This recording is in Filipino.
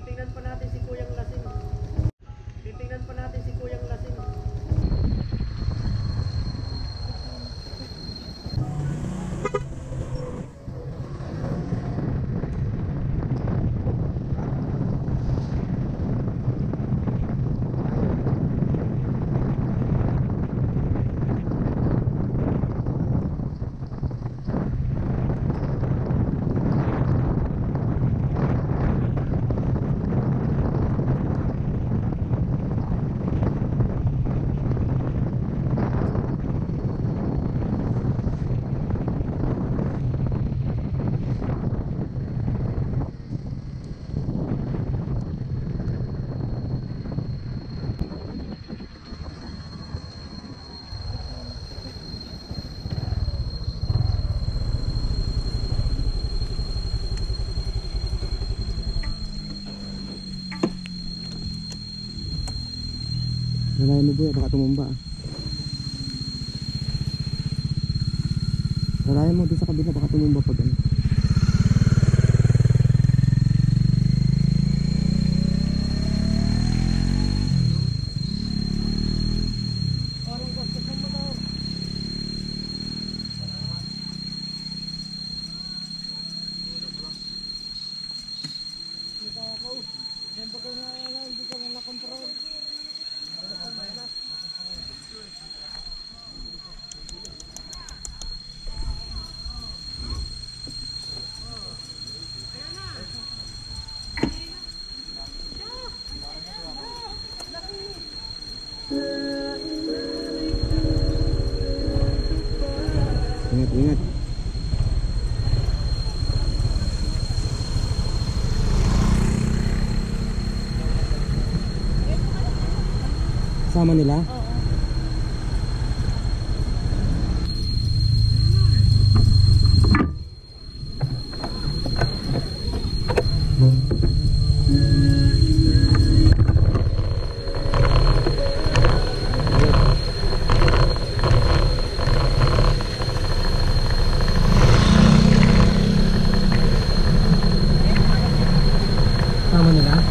Titingnan pa natin si Kuyang Lasing. Titingnan pa natin si Kuyang Lasing. Nalayan mo buya, baka tumumba. Nalayan mo doon sa kabila, baka tumumba pag ano. Hindi ka na na-control. Ingat, ingat. Sama nila? Oo. Sama nila?